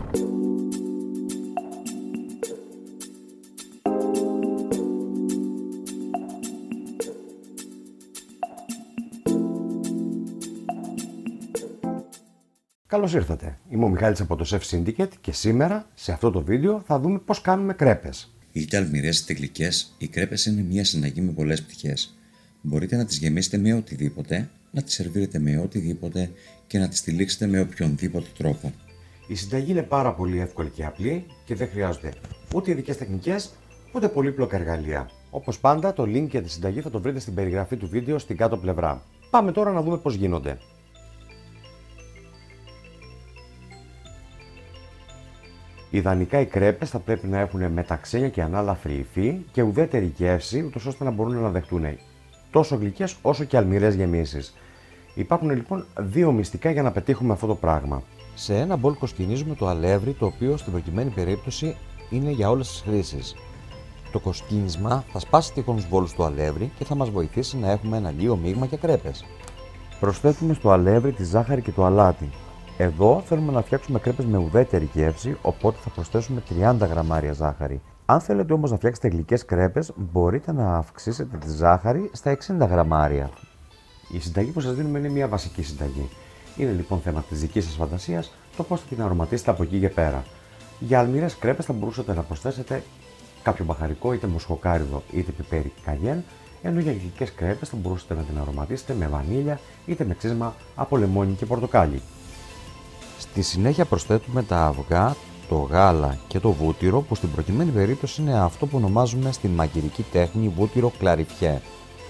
Καλώς ήρθατε. Είμαι ο Μιχάλης από το Chef Syndicate και σήμερα σε αυτό το βίντεο θα δούμε πώς κάνουμε κρέπες. Είτε αλμυρές είτε γλυκές, οι κρέπες είναι μια συνταγή με πολλές πτυχές. Μπορείτε να τις γεμίσετε με οτιδήποτε, να τις σερβίρετε με οτιδήποτε και να τις τυλίξετε με οποιονδήποτε τρόπο. Η συνταγή είναι πάρα πολύ εύκολη και απλή και δεν χρειάζονται ούτε ειδικές τεχνικές ούτε πολύπλοκα εργαλεία. Όπως πάντα, το link για τη συνταγή θα το βρείτε στην περιγραφή του βίντεο στην κάτω πλευρά. Πάμε τώρα να δούμε πώς γίνονται. Ιδανικά οι κρέπες θα πρέπει να έχουν μεταξένια και ανάλαφρη υφή και ουδέτερη γεύση, ούτως ώστε να μπορούν να δεχτούν τόσο γλυκές όσο και αλμυρές γεμίσεις. Υπάρχουν λοιπόν δύο μυστικά για να πετύχουμε αυτό το πράγμα. Σε ένα μπολ κοσκινίζουμε το αλεύρι, το οποίο στην προκειμένη περίπτωση είναι για όλες τις χρήσεις. Το κοσκίνισμα θα σπάσει τυχόν βόλους του αλεύρι και θα μας βοηθήσει να έχουμε ένα λίγο μείγμα για κρέπες. Προσθέτουμε στο αλεύρι τη ζάχαρη και το αλάτι. Εδώ θέλουμε να φτιάξουμε κρέπες με ουδέτερη γεύση, οπότε θα προσθέσουμε 30 γραμμάρια ζάχαρη. Αν θέλετε όμως να φτιάξετε γλυκές κρέπες, μπορείτε να αυξήσετε τη ζάχαρη στα 60 γραμμάρια. Η συνταγή που σας δίνουμε είναι μια βασική συνταγή. Είναι λοιπόν θέμα της δικής σας φαντασίας το πώς θα την αρωματίσετε από εκεί και πέρα. Για αλμυρές κρέπες θα μπορούσατε να προσθέσετε κάποιο μπαχαρικό, είτε μοσχοκάριδο είτε πιπέρι καγιέν, ενώ για γλυκές κρέπες θα μπορούσατε να την αρωματίσετε με βανίλια είτε με ξύσμα από λεμόνι και πορτοκάλι. Στη συνέχεια προσθέτουμε τα αυγά, το γάλα και το βούτυρο, που στην προκειμένη περίπτωση είναι αυτό που ονομάζουμε στην μαγειρική τέχνη βούτυρο κλαριφιέ.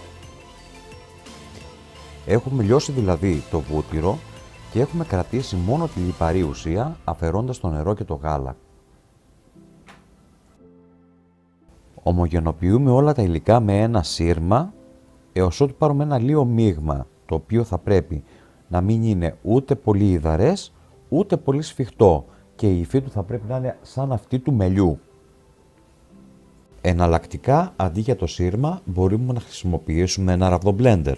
Έχουμε λιώσει δηλαδή το βούτυρο και έχουμε κρατήσει μόνο τη λιπαρή ουσία, αφαιρώντας το νερό και το γάλα. Ομογενοποιούμε όλα τα υλικά με ένα σύρμα έως ότου πάρουμε ένα λίγο μείγμα, το οποίο θα πρέπει να μην είναι ούτε πολύ υδαρές ούτε πολύ σφιχτό και η υφή του θα πρέπει να είναι σαν αυτή του μελιού. Εναλλακτικά, αντί για το σύρμα, μπορούμε να χρησιμοποιήσουμε ένα ραβδομπλέντερ.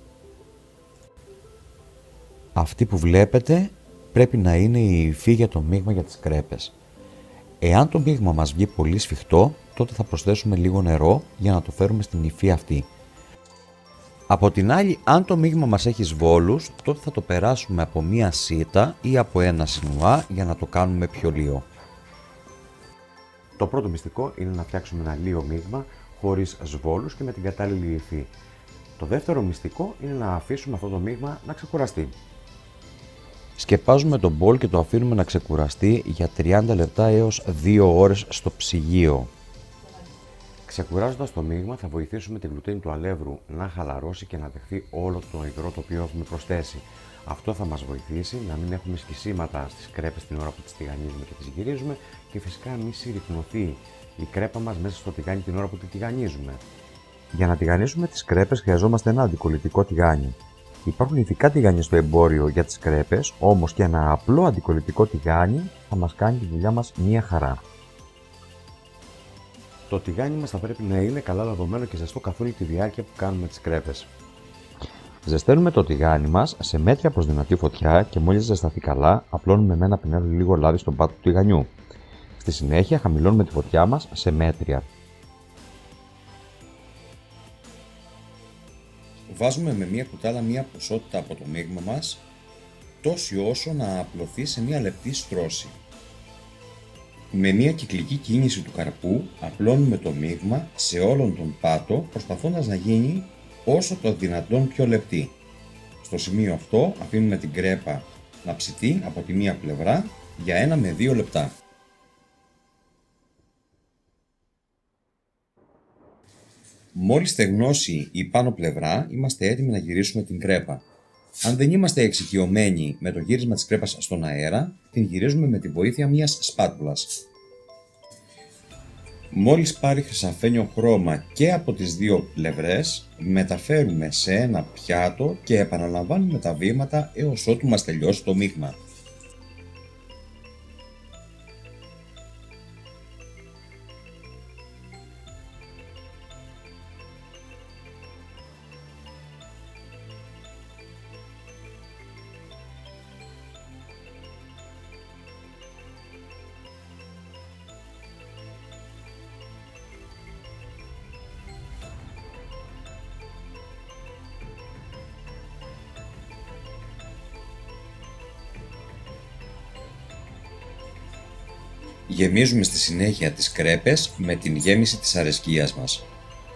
Αυτή που βλέπετε πρέπει να είναι η υφή για το μείγμα για τις κρέπες. Εάν το μείγμα μας βγει πολύ σφιχτό, τότε θα προσθέσουμε λίγο νερό για να το φέρουμε στην υφή αυτή. Από την άλλη, αν το μείγμα μας έχει σβόλους, τότε θα το περάσουμε από μία σίτα ή από ένα σινουά για να το κάνουμε πιο λίο. Το πρώτο μυστικό είναι να φτιάξουμε ένα λίο μείγμα χωρίς σβόλους και με την κατάλληλη υφή. Το δεύτερο μυστικό είναι να αφήσουμε αυτό το μείγμα να ξεκουραστεί. Σκεπάζουμε το μπολ και το αφήνουμε να ξεκουραστεί για 30 λεπτά έως 2 ώρες στο ψυγείο. Ξεκουράζοντας το μείγμα θα βοηθήσουμε την γλουτένη του αλεύρου να χαλαρώσει και να δεχθεί όλο το υγρό το οποίο έχουμε προσθέσει. Αυτό θα μας βοηθήσει να μην έχουμε σκισίματα στις κρέπες την ώρα που τις τηγανίζουμε και τις γυρίζουμε και φυσικά να μην συρρυκνωθεί η κρέπα μας μέσα στο τηγάνι την ώρα που τη τηγανίζουμε. Για να τηγανίσουμε τις κρέπες χρειαζόμαστε ένα αντικολλητικό τηγάνι. Υπάρχουν ειδικά τηγάνια στο εμπόριο για τις κρέπες, όμως και ένα απλό αντικολλητικό τηγάνι θα μας κάνει τη δουλειά μας μία χαρά. Το τηγάνι μας θα πρέπει να είναι καλά λαδωμένο και ζεστό καθ' όλη τη διάρκεια που κάνουμε τις κρέπες. Ζεσταίνουμε το τηγάνι μας σε μέτρια προς δυνατή φωτιά και μόλις ζεσταθεί καλά, απλώνουμε με ένα πινέλο λίγο λάδι στον πάτο του τηγανιού. Στη συνέχεια χαμηλώνουμε τη φωτιά μας σε μέτρια. Βάζουμε με μία κουτάλα μία ποσότητα από το μείγμα μας, τόση όσο να απλωθεί σε μία λεπτή στρώση. Με μία κυκλική κίνηση του καρπού απλώνουμε το μείγμα σε όλον τον πάτο, προσπαθώντας να γίνει όσο το δυνατόν πιο λεπτή. Στο σημείο αυτό αφήνουμε την κρέπα να ψηθεί από τη μία πλευρά για 1 με 2 λεπτά. Μόλις στεγνώσει η πάνω πλευρά, είμαστε έτοιμοι να γυρίσουμε την κρέπα. Αν δεν είμαστε εξοικειωμένοι με το γύρισμα της κρέπας στον αέρα, την γυρίζουμε με τη βοήθεια μιας σπάτουλας. Μόλις πάρει χρυσαφένιο χρώμα και από τις δύο πλευρές, μεταφέρουμε σε ένα πιάτο και επαναλαμβάνουμε τα βήματα έως ότου μας τελειώσει το μείγμα. Γεμίζουμε στη συνέχεια τις κρέπες με την γέμιση της αρεσκίας μας.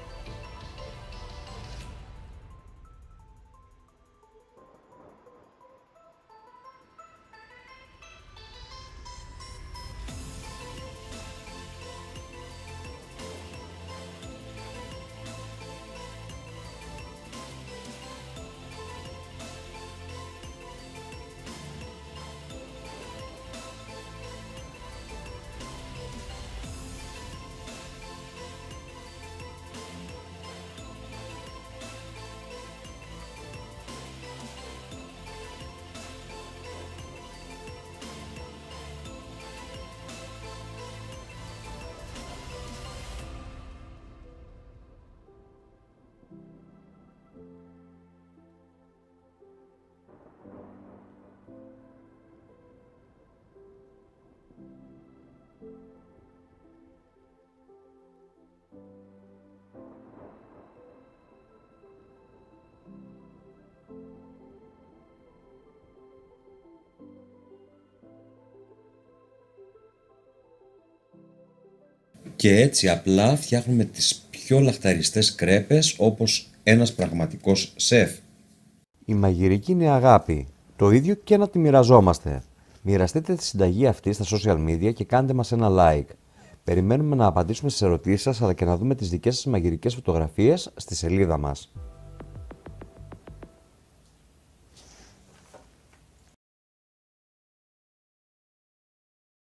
Και έτσι απλά φτιάχνουμε τις πιο λαχταριστές κρέπες όπως ένας πραγματικός σεφ. Η μαγειρική είναι αγάπη. Το ίδιο και να τη μοιραζόμαστε. Μοιραστείτε τη συνταγή αυτή στα social media και κάντε μας ένα like. Περιμένουμε να απαντήσουμε στις ερωτήσεις σας αλλά και να δούμε τις δικές σας μαγειρικές φωτογραφίες στη σελίδα μας.